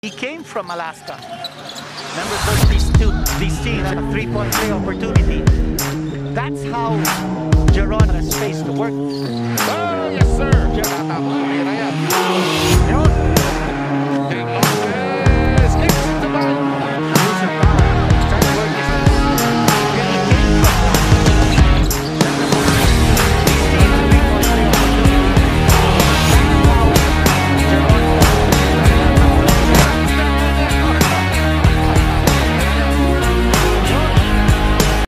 He came from Alaska. Remember these teams, a 3-point play opportunity. That's how Jeron has faced the work.